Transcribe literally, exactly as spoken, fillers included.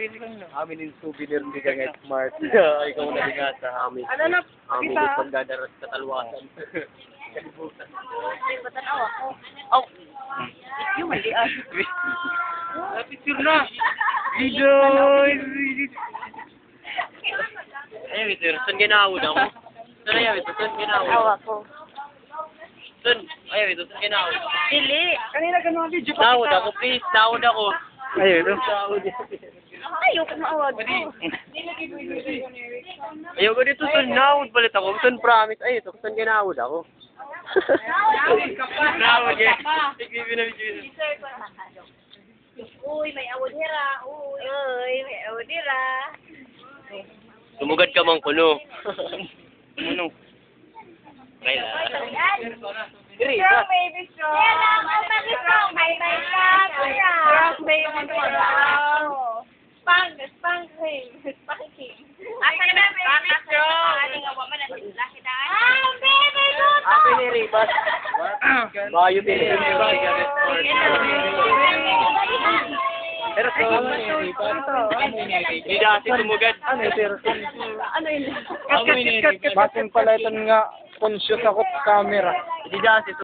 Amin yung souvenir ni Ganget Smart. Ikaw na rin nga sa amin. Ano na? Amin yung pagdadaras katalwasan. Ay, batanaw ako. Oh. Yung mali ah. Picture na! Video! Ayun, ito. Saan ginawad ako? Saan ayaw ito? Saan ginawad? Awa ko. Saan? Ayaw ito. Saan ginawad? Dili. Kanina ka mga video pa Nawad ako, please. Nawad ako. Ayaw ito. Nawad Ayaw ka maawag ko. Ayaw ko dito. Saan nawad balit ako? Saan promise? Ayaw ito. Saan ginawad ako? Nawad ka pa. Nawad eh. Sige, binabidyo. Uy, may awodira. Uy, uy, may awodira. Sumugad ka mang kuno. Ano? Kaya. Strong, baby, strong. Strong, baby, strong. May may strong. Strong, baby, strong. Spang, spang king. Spang king. Asa na, baby, strong. Aling awa man ang laki daan. Ay, baby, good. Happy ni Ribas. Bayo din ni Ribas. Pero sa hindi dati sumugad. Ano yung person? Ano yun? Basin pala ito nga conscious ako sa camera. Hindi dati